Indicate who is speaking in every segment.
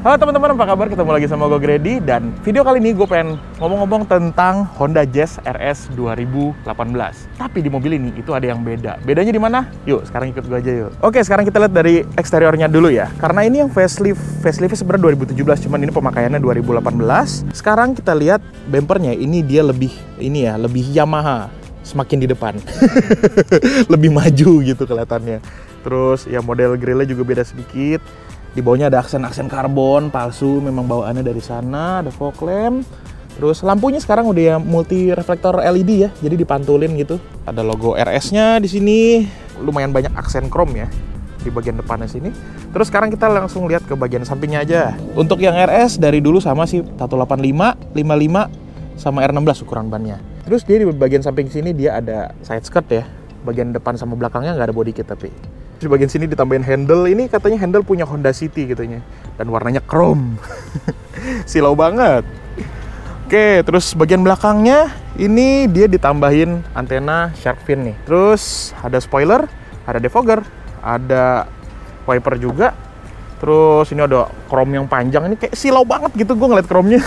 Speaker 1: Halo teman-teman, apa kabar? Ketemu lagi sama gue Grady. Dan video kali ini gue pengen ngomong-ngomong tentang Honda Jazz RS 2018. Tapi di mobil ini itu ada yang beda. Bedanya di mana? Yuk, sekarang ikut gue aja yuk. Oke, sekarang kita lihat dari eksteriornya dulu ya. Karena ini yang faceliftnya sebenarnya 2017, cuman ini pemakaiannya 2018. Sekarang kita lihat bumpernya, ini dia lebih Yamaha, semakin di depan. Lebih maju gitu kelihatannya. Terus ya model grillnya juga beda sedikit. Di bawahnya ada aksen-aksen karbon palsu, memang bawaannya dari sana. Ada fog lamp. Terus lampunya sekarang udah ya multi reflektor LED ya, jadi dipantulin gitu. Ada logo RS-nya di sini. Lumayan banyak aksen chrome ya di bagian depannya sini. Terus sekarang kita langsung lihat ke bagian sampingnya aja. Untuk yang RS dari dulu sama sih, 185, 55 sama R16 ukuran bannya. Terus dia di bagian samping sini dia ada side skirt ya. Bagian depan sama belakangnya nggak ada body kit tapi. Di bagian sini ditambahin handle, ini katanya handle punya Honda City katanya. Dan warnanya chrome. Silau banget. Oke, terus bagian belakangnya ini dia ditambahin antena shark fin nih. Terus ada spoiler, ada defogger, ada wiper juga. Terus ini ada chrome yang panjang, ini kayak silau banget gitu gue ngeliat chrome-nya.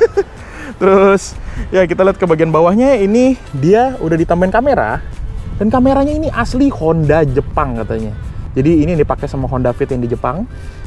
Speaker 1: Terus ya kita lihat ke bagian bawahnya, ini dia udah ditambahin kamera. Dan kameranya ini asli Honda Jepang katanya. Jadi ini dipakai sama Honda Fit yang di Jepang.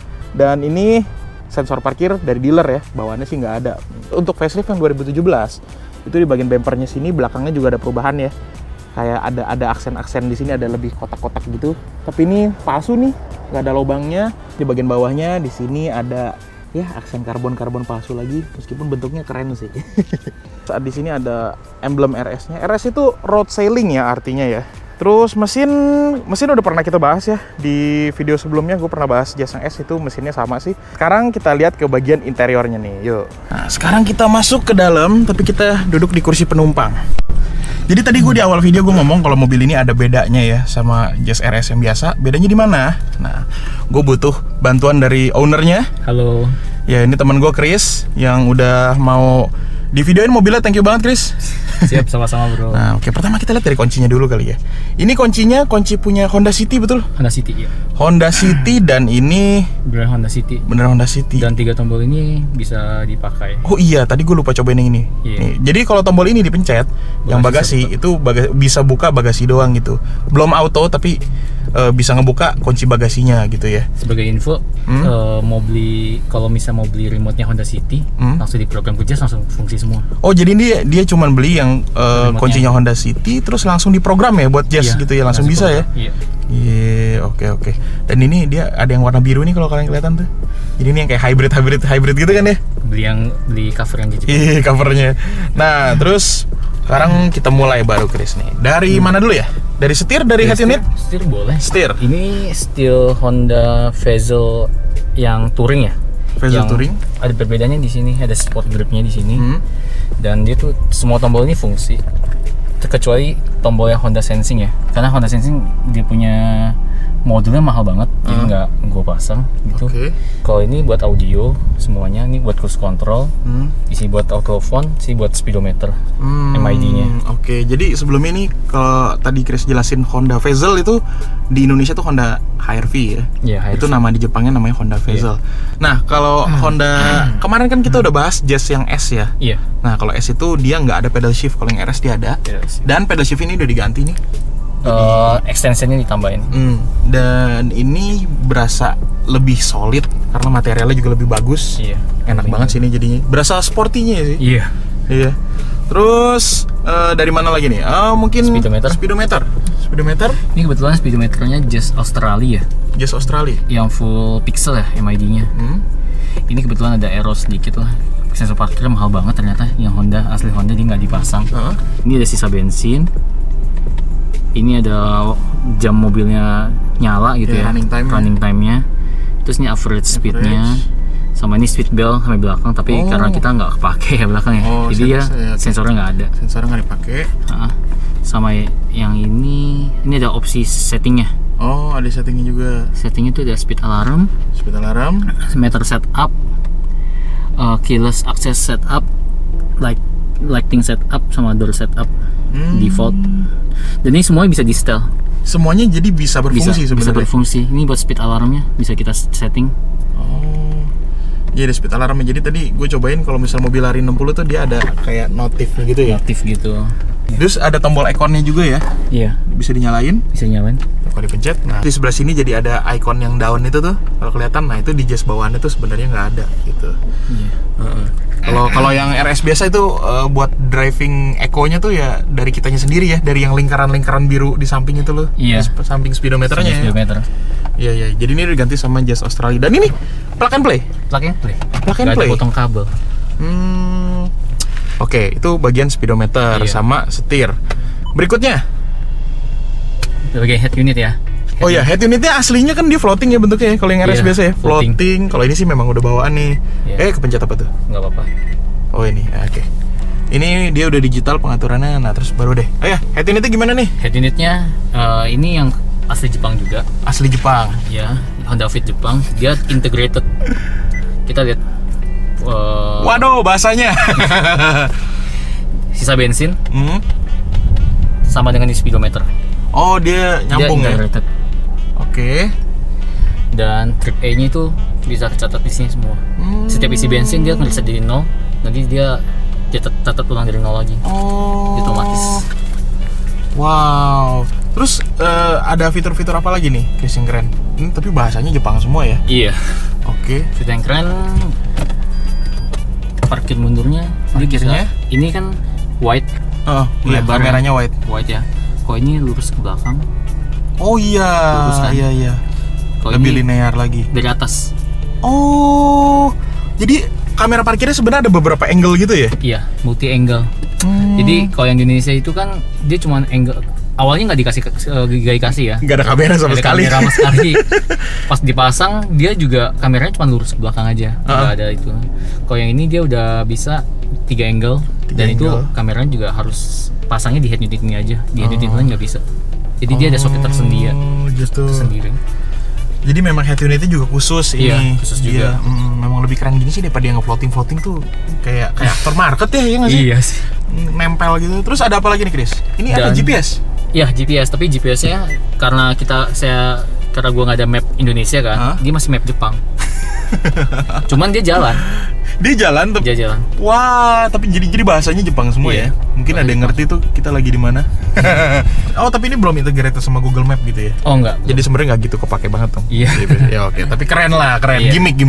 Speaker 1: Dan ini sensor parkir dari dealer ya. Bawaannya sih nggak ada. Untuk facelift yang 2017, itu di bagian bumpernya sini, belakangnya juga ada perubahan ya. Kayak ada aksen-aksen di sini, ada lebih kotak-kotak gitu. Tapi ini palsu nih, nggak ada lubangnya. Di bagian bawahnya di sini ada ya aksen karbon palsu lagi, meskipun bentuknya keren sih. Saat di sini ada emblem RS-nya. RS itu road sailing ya artinya ya. Terus mesin udah pernah kita bahas ya di video sebelumnya. Gue pernah bahas Jazz yang S, itu mesinnya sama sih. Sekarang kita lihat ke bagian interiornya nih, yuk. Nah, sekarang kita masuk ke dalam, tapi kita duduk di kursi penumpang. Jadi tadi gue di awal video gue ngomong kalau mobil ini ada bedanya ya sama Jazz RS yang biasa. Bedanya di mana? Nah, gue butuh bantuan dari ownernya.
Speaker 2: Halo.
Speaker 1: Ya, ini teman gue Chris yang udah mau di videoin mobilnya. Thank you banget Chris.
Speaker 2: Siap, sama-sama bro.
Speaker 1: Nah, oke, pertama kita lihat dari kuncinya dulu kali ya. Ini kuncinya kunci punya Honda City, betul?
Speaker 2: Honda City ya.
Speaker 1: Honda City, dan ini
Speaker 2: bener Honda City.
Speaker 1: Bener Honda City.
Speaker 2: Dan 3 tombol ini bisa dipakai.
Speaker 1: Oh iya, tadi gue lupa cobain yang ini.
Speaker 2: Iya.
Speaker 1: Nih, jadi kalau tombol ini dipencet, yang bagasi itu bisa buka bagasi doang gitu. Belum auto tapi bisa ngebuka kunci bagasinya gitu ya.
Speaker 2: Sebagai info, mau beli, kalau misalnya mau beli remote-nya Honda City, langsung diprogram ke Jazz, langsung fungsi semua.
Speaker 1: Oh, jadi dia cuman beli yang kuncinya Honda City terus langsung diprogram ya buat Jazz gitu ya, langsung bisa ya.
Speaker 2: Iya.
Speaker 1: Iya, oke. Dan ini dia ada yang warna biru nih kalau kalian kelihatan tuh. Jadi ini yang kayak hybrid gitu kan ya?
Speaker 2: Beli cover yang gitu.
Speaker 1: Iya, covernya. Nah, terus sekarang kita mulai baru Chris nih. Dari mana dulu ya? Dari setir, dari head unit?
Speaker 2: Setir boleh.
Speaker 1: Setir.
Speaker 2: Ini steel Honda Vezel yang touring ya.
Speaker 1: Vezel touring.
Speaker 2: Ada perbedaannya di sini, ada sport gripnya di sini. Dan dia tuh semua tombol ini fungsi. Terkecuali tombolnya Honda Sensing ya. Karena Honda Sensing dia punya modulnya mahal banget, jadi nggak gue pasang gitu. Kalau ini buat audio semuanya, ini buat cruise control, isi buat autophone, isi buat speedometer, MID-nya. Oke,
Speaker 1: jadi sebelum ini kalau tadi Chris jelasin Honda Vezel itu di Indonesia tuh Honda HR-V ya.
Speaker 2: Yeah, HR-V.
Speaker 1: Itu nama di Jepangnya namanya Honda Vezel. Nah, kalau Honda kemarin kan kita udah bahas Jazz yang S ya.
Speaker 2: Iya.
Speaker 1: Nah, kalau S itu dia nggak ada pedal shift, kalau yang RS dia ada. Dan pedal shift ini udah diganti nih.
Speaker 2: Extensionnya ditambahin.
Speaker 1: Dan ini berasa lebih solid karena materialnya juga lebih bagus.
Speaker 2: Iya.
Speaker 1: Enak banget sini jadinya. Berasa sportinya sih.
Speaker 2: Iya.
Speaker 1: Iya. Terus dari mana lagi nih? Mungkin speedometer.
Speaker 2: Ini kebetulan speedometernya Jazz Australia.
Speaker 1: Jazz Australia.
Speaker 2: Yang full pixel ya MID-nya. Ini kebetulan ada error sedikit lah. Sensor parkirnya mahal banget ternyata. Yang Honda asli Honda dia nggak dipasang. Ini ada sisa bensin. Ini ada jam mobilnya nyala gitu ya, running time-nya. Terus ini average speed-nya. Sama ini speed belt sampai belakang, tapi karena kita nggak kepake ya belakangnya. Jadi ya sensornya nggak ada. Sensornya nggak dipakai. Sama yang ini ada opsi settingnya.
Speaker 1: Oh, ada settingnya juga.
Speaker 2: Settingnya itu ada speed alarm, meter setup, keyless access setup, lighting setup, sama door setup. Default. Dan ini semuanya bisa di setel.
Speaker 1: Semuanya jadi bisa berfungsi sebenarnya.
Speaker 2: Bisa berfungsi. Ini buat speed alarmnya bisa kita setting.
Speaker 1: Iya, ada speed alarmnya. Jadi tadi gue cobain kalau misal mobil lari 60 tuh dia ada kayak notif gitu ya.
Speaker 2: Notif gitu.
Speaker 1: Terus ada tombol ikonnya juga ya.
Speaker 2: Iya.
Speaker 1: Bisa dinyalain.
Speaker 2: Bisa nyalain.
Speaker 1: Kalau dipencet, nah di sebelah sini jadi ada ikon yang down itu tuh. Kalau kelihatan, nah itu di jazz bawaannya tuh sebenarnya nggak ada gitu.
Speaker 2: Iya.
Speaker 1: Kalau yang RS biasa itu buat driving eco-nya tuh ya dari kitanya sendiri ya, dari yang lingkaran-lingkaran biru di samping itu loh.
Speaker 2: Iya.
Speaker 1: Di samping speedometernya.
Speaker 2: Speedometer.
Speaker 1: Iya iya. Jadi ini diganti sama jazz Australia. Dan ini plug and play.
Speaker 2: Plug and play.
Speaker 1: Plug and
Speaker 2: Gak
Speaker 1: play.
Speaker 2: ada potong kabel.
Speaker 1: Oke, itu bagian speedometer sama setir. Berikutnya.
Speaker 2: Bagian head unit ya.
Speaker 1: Oh ya, head unitnya aslinya kan dia floating ya bentuknya ya. Kalau yang RS
Speaker 2: Iya,
Speaker 1: biasa ya, floating. Kalau ini sih memang udah bawaan nih.
Speaker 2: Iya.
Speaker 1: Kepencet apa tuh?
Speaker 2: Nggak apa-apa.
Speaker 1: Oh ini, oke. Ini dia udah digital pengaturannya. Nah terus baru deh. Oh ya, head unitnya gimana nih?
Speaker 2: Head unitnya ini yang asli Jepang juga.
Speaker 1: Asli Jepang.
Speaker 2: Ya, Honda Fit Jepang. Dia integrated. Kita lihat.
Speaker 1: Waduh, bahasanya.
Speaker 2: Sisa bensin. Sama dengan di speedometer.
Speaker 1: Oh, dia nyambung ya?
Speaker 2: Integrated.
Speaker 1: Oke.
Speaker 2: Dan trip A-nya itu bisa tercatat di sini semua. Setiap isi bensin dia ngereset jadi 0. Nanti dia catat ulang dari 0 lagi.
Speaker 1: Oh.
Speaker 2: Dia otomatis.
Speaker 1: Wow. Terus ada fitur-fitur apa lagi nih, Chris, yang keren? Ini tapi bahasanya Jepang semua ya?
Speaker 2: Iya.
Speaker 1: Oke.
Speaker 2: Fitur yang keren. Parkir mundurnya.
Speaker 1: Parkirnya?
Speaker 2: Ini kan wide.
Speaker 1: Oh, iya,
Speaker 2: Lebar
Speaker 1: kameranya wide.
Speaker 2: Wide ya. Kalau ini lurus ke belakang.
Speaker 1: Oh iya.
Speaker 2: Lurus kan?
Speaker 1: Iya.
Speaker 2: Kalau
Speaker 1: Lebih
Speaker 2: ini
Speaker 1: linear lagi.
Speaker 2: dari atas.
Speaker 1: Oh. Jadi kamera parkirnya sebenarnya ada beberapa angle gitu ya?
Speaker 2: Iya, multi angle. Jadi kalau yang di Indonesia itu kan dia cuma angle, awalnya nggak dikasih ya.
Speaker 1: Nggak ada kamera sama sekali.
Speaker 2: Kamera sama sekali. Pas dipasang dia juga kameranya cuma lurus ke belakang aja, nggak ada itu. Kalau yang ini dia udah bisa 3 angle dan itu kameranya juga harus pasangnya di head unit ini aja. Di head unit lain nggak bisa. Jadi dia ada soket tersendiri. Tersendiri.
Speaker 1: Jadi memang head unitnya juga khusus
Speaker 2: Iya,
Speaker 1: ini.
Speaker 2: khusus juga.
Speaker 1: Memang lebih keren gini sih daripada yang nge-floating tuh kayak aftermarket ya, ya nggak sih?
Speaker 2: Iya sih.
Speaker 1: Nempel gitu. Terus ada apa lagi nih, Chris? Ini ada GPS?
Speaker 2: Iya, GPS, tapi GPS-nya karena karena gua nggak ada map Indonesia kan, dia masih map Jepang. Cuman dia jalan.
Speaker 1: Dia jalan tapi.
Speaker 2: Dia jalan.
Speaker 1: Wah, tapi jadi bahasanya Jepang semua ya. Mungkin ada yang ngerti tuh kita lagi di mana. Oh, tapi ini belum integrated sama Google Map gitu ya?
Speaker 2: Oh enggak.
Speaker 1: Jadi sebenarnya nggak gitu kepake banget dong.
Speaker 2: Iya.
Speaker 1: Ya oke, tapi keren lah, keren.
Speaker 2: Iya.
Speaker 1: Gimmick.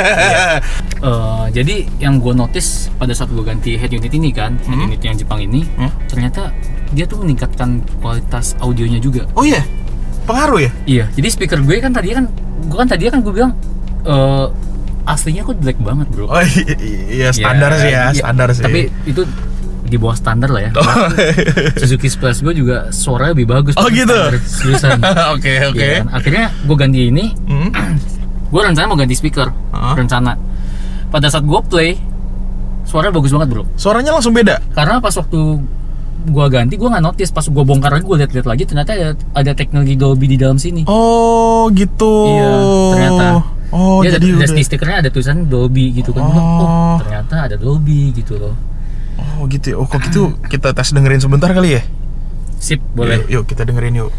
Speaker 2: Jadi yang gue notice pada saat gue ganti head unit ini kan, head unit yang Jepang ini, ternyata dia tuh meningkatkan kualitas audionya juga.
Speaker 1: Oh iya, pengaruh ya?
Speaker 2: Iya. Jadi speaker gue kan tadi gue bilang aslinya kok jelek banget bro.
Speaker 1: Oh iya, standar sih ya, standar sih.
Speaker 2: Tapi itu di bawah standar lah ya. Suzuki Splash gue juga suaranya lebih bagus.
Speaker 1: Oh gitu.
Speaker 2: Seriusan.
Speaker 1: Oke.
Speaker 2: Ya, akhirnya gue ganti ini. Gue rencana mau ganti speaker. Rencana. Pada saat gue play, suaranya bagus banget bro.
Speaker 1: Suaranya langsung beda.
Speaker 2: Karena pas waktu gue ganti, gue nggak notice. Pas gue bongkar lagi, gue lihat lagi, ternyata ada teknologi Dolby di dalam sini.
Speaker 1: Oh gitu.
Speaker 2: Iya, ternyata.
Speaker 1: Oh
Speaker 2: dia
Speaker 1: jadi
Speaker 2: di stikernya ada tulisan Dolby gitu kan. Oh ternyata ada Dolby gitu loh.
Speaker 1: Oh gitu ya. Oh kok gitu kita tes dengerin sebentar kali ya?
Speaker 2: Sip, boleh.
Speaker 1: Yuk kita dengerin yuk.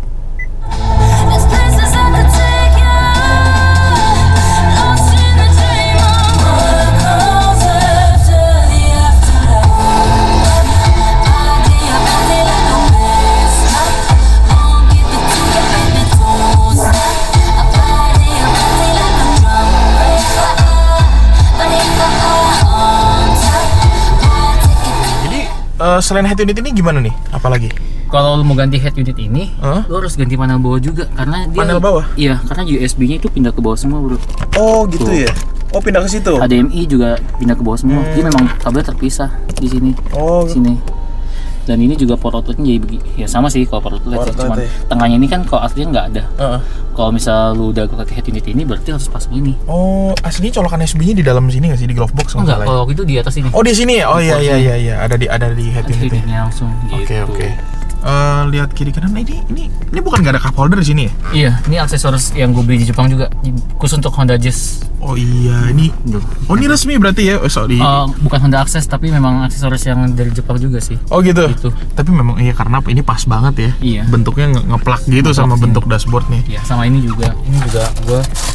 Speaker 1: Selain head unit ini gimana nih? Apalagi?
Speaker 2: Kalau lu mau ganti head unit ini, lu harus ganti panel bawah juga karena dia
Speaker 1: panel bawah?
Speaker 2: Iya, karena USB-nya itu pindah ke bawah semua, bro.
Speaker 1: Oh, gitu tuh. Ya. Oh, pindah ke situ.
Speaker 2: HDMI juga pindah ke bawah semua. Dia memang kabel terpisah di sini.
Speaker 1: Oh,
Speaker 2: di sini. Dan ini juga port outletnya jadi ya sama sih kalau port outlet cuman tengahnya ini kan kalau aslinya nggak ada. Kalau misal lu udah pakai head unit ini berarti harus pasang ini.
Speaker 1: Oh, aslinya colokan USB-nya di dalam sini nggak sih, di glove box?
Speaker 2: Enggak, kalau itu di atas ini.
Speaker 1: Oh, di sini ya? Oh iya, ada di head unit.
Speaker 2: Langsung gitu.
Speaker 1: Oke. Lihat kiri kanan, ini bukan nggak ada cup holder di sini ya?
Speaker 2: Iya, ini aksesoris yang gue beli di Jepang juga, khusus untuk Honda Jazz.
Speaker 1: Oh iya, ini. Oh ini resmi berarti ya? Sorry.
Speaker 2: Bukan Honda Access tapi memang aksesoris yang dari Jepang juga sih.
Speaker 1: Oh gitu. Tapi memang iya karena ini pas banget ya.
Speaker 2: Iya.
Speaker 1: Bentuknya ngeplak gitu sama bentuk dashboardnya.
Speaker 2: Iya, sama ini juga. Ini juga gue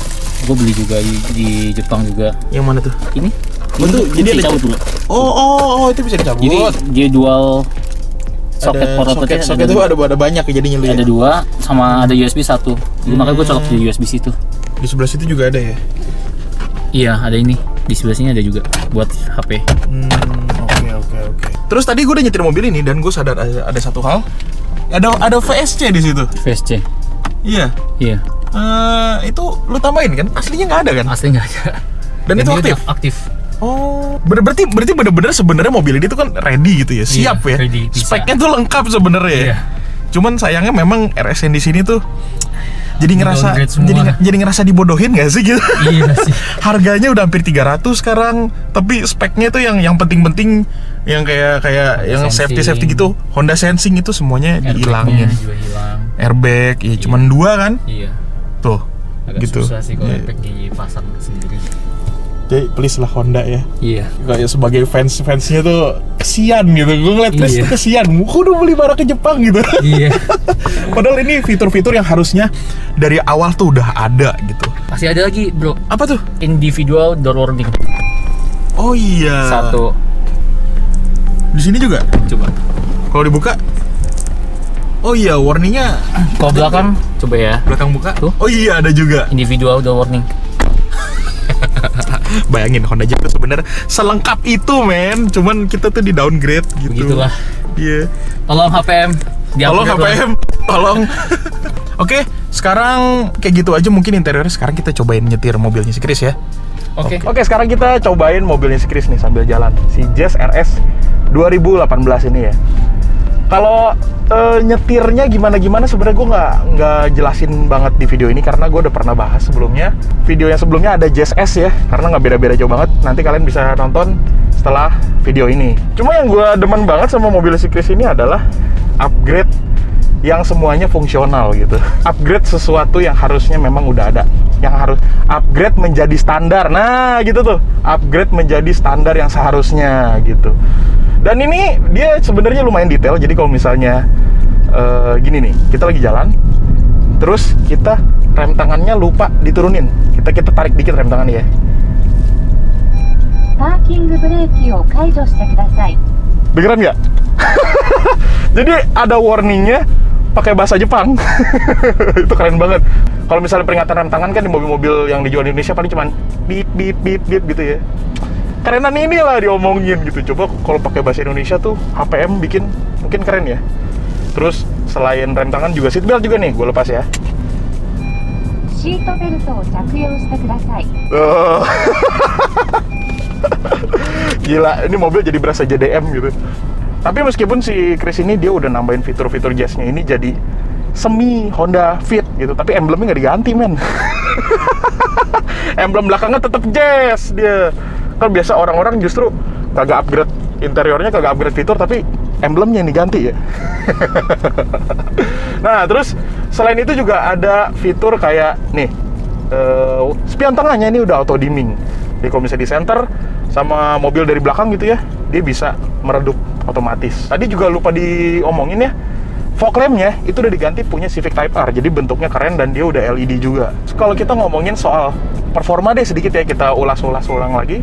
Speaker 2: Gue beli juga di Jepang juga.
Speaker 1: Yang mana tuh?
Speaker 2: Ini.
Speaker 1: Oh, tuh jadi ada
Speaker 2: cabut dulu.
Speaker 1: Oh, itu bisa dicabut.
Speaker 2: Jadi dia dual soket portnya.
Speaker 1: Soket itu ada banyak ya jadinya lu ya.
Speaker 2: Ada 2 sama ada USB 1. Jadi makanya gue colok di USB situ.
Speaker 1: Di sebelah situ juga ada ya?
Speaker 2: Iya, ada ini. Di sebelah sini ada juga buat HP.
Speaker 1: Oke. Terus tadi gue udah nyetir mobil ini dan gue sadar ada satu hal. Ada VSC di situ.
Speaker 2: VSC.
Speaker 1: Iya.
Speaker 2: Iya.
Speaker 1: Itu lu tambahin kan? Aslinya nggak ada kan?
Speaker 2: Asli nggak ada.
Speaker 1: Dan itu aktif?
Speaker 2: Aktif.
Speaker 1: Oh, berarti bener-bener sebenarnya mobil ini tuh kan ready gitu ya, siap ya.
Speaker 2: Ready,
Speaker 1: speknya tuh lengkap sebenarnya ya.
Speaker 2: Iya.
Speaker 1: Cuman sayangnya memang RS yang di sini tuh jadi ngerasa dibodohin nggak sih gitu?
Speaker 2: Iya sih.
Speaker 1: Harganya udah hampir 300 sekarang, tapi speknya tuh yang penting-penting, yang kayak yang safety gitu, Honda Sensing itu semuanya dihilangin.
Speaker 2: Juga hilang.
Speaker 1: Airbag, ya cuman 2 kan?
Speaker 2: Iya.
Speaker 1: Tuh.
Speaker 2: Agak
Speaker 1: gitu.
Speaker 2: susah sih kalau airbag dipasang sendiri.
Speaker 1: Jadi please lah Honda ya.
Speaker 2: Iya.
Speaker 1: Kayak sebagai fansnya tuh kesian gitu. Gue ngeliat Chris tuh kesian. Gue udah beli barang ke Jepang gitu.
Speaker 2: Iya.
Speaker 1: Padahal ini fitur-fitur yang harusnya dari awal tuh udah ada gitu.
Speaker 2: Masih ada lagi bro.
Speaker 1: Apa tuh?
Speaker 2: Individual door warning.
Speaker 1: Oh iya.
Speaker 2: 1.
Speaker 1: Di sini juga.
Speaker 2: Coba.
Speaker 1: Kalau dibuka. Oh iya, warningnya.
Speaker 2: Kalau belakang, coba ya.
Speaker 1: Belakang buka.
Speaker 2: Tuh.
Speaker 1: Oh iya, ada juga.
Speaker 2: Individual door warning.
Speaker 1: Bayangin Honda Jazz tuh sebenarnya selengkap itu men, cuman kita tuh di downgrade gitu.
Speaker 2: Begitulah.
Speaker 1: Iya.
Speaker 2: Tolong HPM.
Speaker 1: Tolong HPM, tolong. Oke, sekarang kayak gitu aja mungkin interiornya. Sekarang kita cobain nyetir mobilnya si Chris ya.
Speaker 2: Oke.
Speaker 1: Oke, sekarang kita cobain mobilnya si Chris nih sambil jalan. Si Jazz RS 2018 ini ya. Kalau nyetirnya gimana sebenarnya gue nggak jelasin banget di video ini karena gue udah pernah bahas sebelumnya. Video yang sebelumnya ada Jazz S ya, karena nggak beda-beda jauh banget. Nanti kalian bisa nonton setelah video ini. Cuma yang gue demen banget sama mobil si Chris ini adalah upgrade yang semuanya fungsional gitu. Upgrade sesuatu yang harusnya memang udah ada, yang harus upgrade menjadi standar. Nah gitu tuh, upgrade menjadi standar yang seharusnya gitu. Dan ini dia sebenarnya lumayan detail. Jadi kalau misalnya gini nih, kita lagi jalan, terus kita rem tangannya lupa diturunin, kita tarik dikit rem tangannya ya.
Speaker 3: Parking brakeを解除してください.
Speaker 1: Dengeran nggak? Jadi ada warningnya pakai bahasa Jepang. Itu keren banget. Kalau misalnya peringatan rem tangan kan di mobil-mobil yang dijual di Indonesia paling cuman beep beep beep beep gitu ya. Kerenan inilah diomongin gitu. Coba kalau pakai bahasa Indonesia tuh HPM bikin mungkin keren ya. Terus selain rem tangan juga seatbelt juga nih, gue lepas ya.
Speaker 3: シートベルトを着用してください.
Speaker 1: Gila, ini mobil jadi berasa JDM gitu. Tapi meskipun si Chris ini dia udah nambahin fitur-fitur Jazz-nya ini jadi semi Honda Fit gitu, tapi emblemnya nggak diganti men. Emblem belakangnya tetap Jazz dia. Kan biasa orang-orang justru kagak upgrade interiornya, kagak upgrade fitur, tapi emblemnya yang diganti ya. Nah terus selain itu juga ada fitur kayak nih, spion tengahnya ini udah auto dimming. Jadi kalau misalnya di center sama mobil dari belakang gitu ya, dia bisa meredup otomatis. Tadi juga lupa diomongin ya, fog lampnya itu udah diganti punya Civic Type R, jadi bentuknya keren dan dia udah LED juga. Kalau kita ngomongin soal performa deh sedikit ya, kita ulang lagi.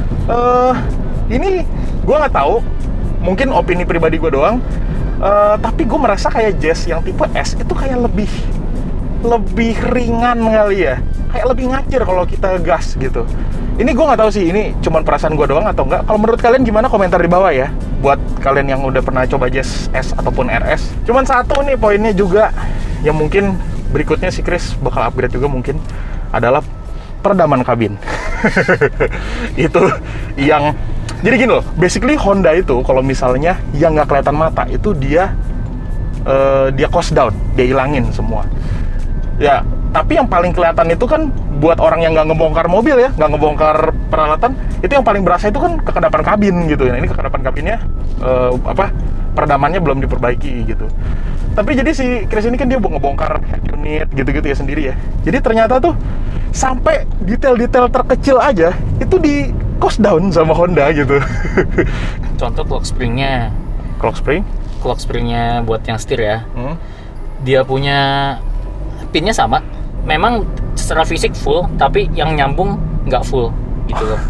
Speaker 1: Ini gue nggak tahu, mungkin opini pribadi gue doang, tapi gue merasa kayak Jazz yang tipe S itu kayak lebih ringan kali ya, kayak lebih ngacir kalau kita gas gitu. Ini gue nggak tahu sih, ini cuman perasaan gue doang atau enggak. Kalau menurut kalian gimana, komentar di bawah ya, buat kalian yang udah pernah coba Jazz S ataupun RS. Cuman satu nih poinnya juga yang mungkin berikutnya si Chris bakal upgrade juga mungkin adalah peredaman kabin. Itu yang jadi gini loh, basically Honda itu kalau misalnya yang nggak kelihatan mata itu dia cost down, dia hilangin semua ya. Tapi yang paling kelihatan itu kan buat orang yang nggak ngebongkar mobil ya, nggak ngebongkar peralatan, itu yang paling berasa itu kan kekedapan kabin gitu ya. Nah, ini kekedapan kabinnya peredamannya belum diperbaiki gitu. Tapi jadi si Chris ini kan dia ngebongkar head unit gitu-gitu ya sendiri ya. Jadi ternyata tuh sampai detail-detail terkecil aja itu di cost down sama Honda gitu.
Speaker 2: Contoh clock springnya.
Speaker 1: Clock springnya buat yang setir ya. Dia punya pinnya sama. Memang
Speaker 2: secara fisik full, tapi yang nyambung nggak full gitu loh.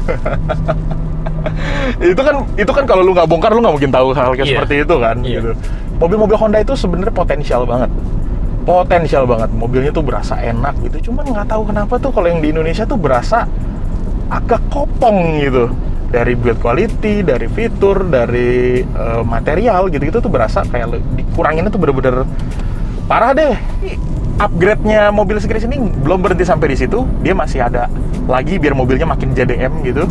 Speaker 1: itu kan kalau lu nggak bongkar lu nggak mungkin tahu hal kayak
Speaker 2: Iya.
Speaker 1: seperti itu kan.
Speaker 2: Iya.
Speaker 1: Gitu. Mobil-mobil Honda itu sebenarnya potensial banget. Mobilnya tuh berasa enak gitu. Cuman nggak tahu kenapa tuh kalau yang di Indonesia tuh berasa agak kopong gitu. Dari build quality, dari fitur, dari material gitu-gitu tuh berasa kayak dikuranginnya tuh bener-bener parah deh. Upgrade-nya mobil sekeris ini belum berhenti sampai di situ. Dia masih ada lagi biar mobilnya makin JDM gitu.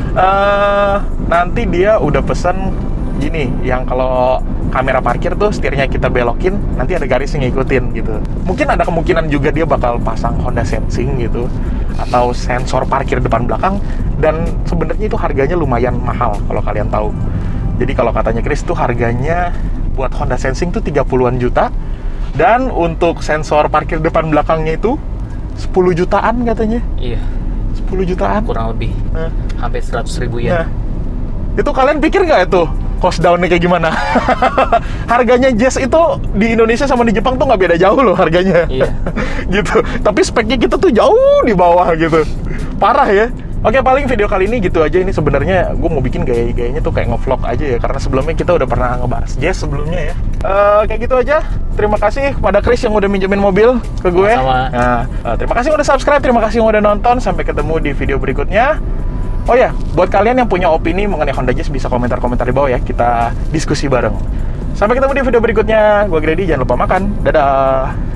Speaker 1: Nanti dia udah pesen gini, yang kalau kamera parkir tuh setirnya kita belokin, nanti ada garis yang ngikutin gitu. Mungkin ada kemungkinan juga dia bakal pasang Honda Sensing gitu, atau sensor parkir depan belakang. Dan sebenarnya itu harganya lumayan mahal kalau kalian tahu. Jadi kalau katanya Chris tuh harganya buat Honda Sensing tuh 30-an juta. Dan untuk sensor parkir depan belakangnya itu 10 jutaan katanya.
Speaker 2: Iya,
Speaker 1: 10 jutaan.
Speaker 2: kurang lebih. Hampir 100.000 ya.
Speaker 1: Nah, itu kalian pikir nggak itu cost down-nya kayak gimana? Harganya Jazz itu di Indonesia sama di Jepang tuh nggak beda jauh loh harganya.
Speaker 2: Iya.
Speaker 1: Gitu. Tapi speknya kita tuh jauh di bawah gitu. Parah ya. Oke, paling video kali ini gitu aja. Ini sebenarnya gue mau bikin gaya-gayanya tuh kayak ngevlog aja ya, karena sebelumnya kita udah pernah ngebahas Jazz sebelumnya ya. Kayak gitu aja. Terima kasih kepada Chris yang udah minjemin mobil ke gue.
Speaker 2: Sama-sama.
Speaker 1: Nah, terima kasih yang udah subscribe, terima kasih yang udah nonton. Sampai ketemu di video berikutnya. Oh ya, buat kalian yang punya opini mengenai Honda Jazz bisa komentar-komentar di bawah ya. Kita diskusi bareng. Sampai ketemu di video berikutnya. Gue Grady, jangan lupa makan. Dadah.